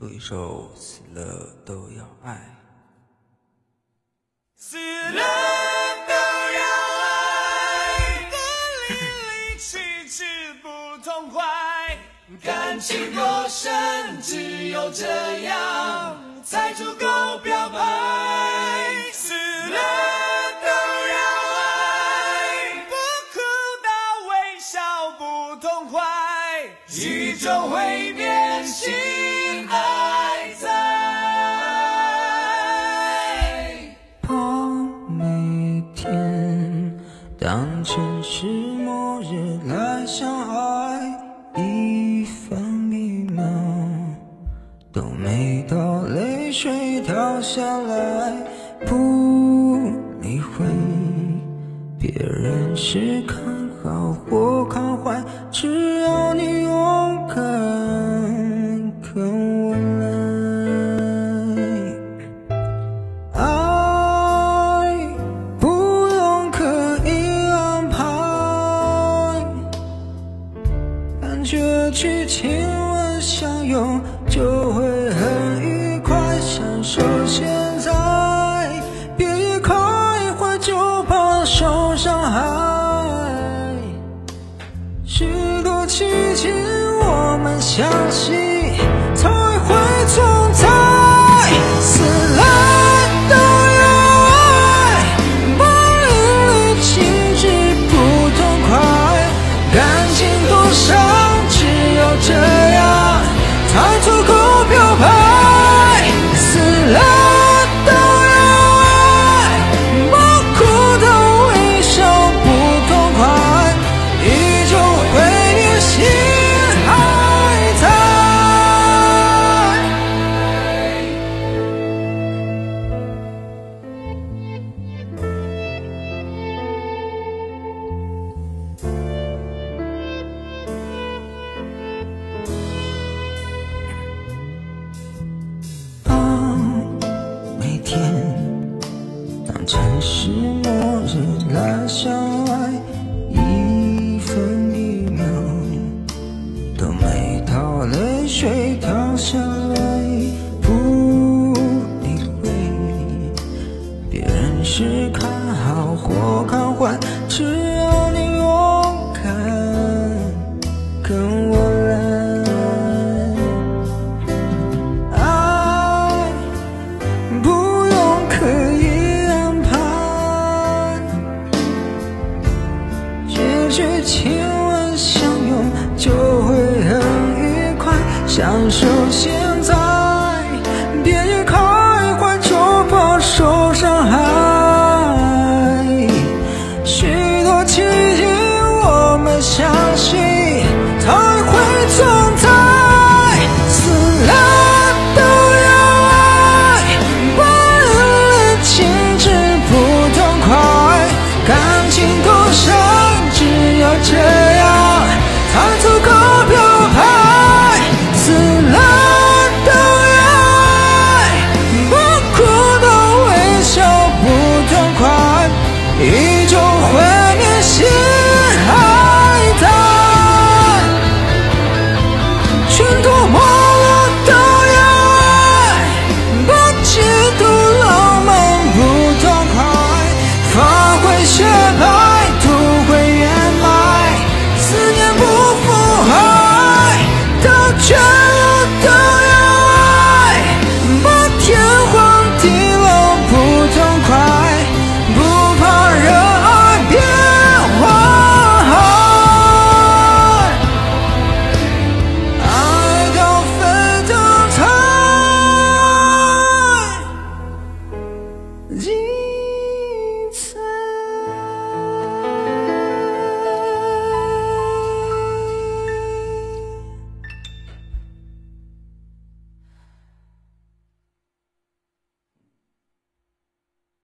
录一首《死了都要爱》。 死了都要爱，不离离弃弃不痛快，感情多深，只有这样才足够表白。死了都要爱，不哭到微笑不痛快，一种会变心爱在。 每天当城市末日来相爱，一分一秒都没到泪水掉下来，不理会别人是看好或看坏，只要你勇敢跟我去亲吻相拥就会很愉快，享受现在，别一开怀就怕受伤害。许多奇迹我们相信才会存在，死了都要爱，不离离弃弃不痛快，感情多少这样才足够表白。死了都要爱，不哭的微笑不痛快，依旧会变心还在。每天当城市末日来相爱，一分一秒都没到泪水掉下来，不理会别人是看好或看坏，只要你勇敢跟我去亲吻相拥就会很愉快，享受现在，别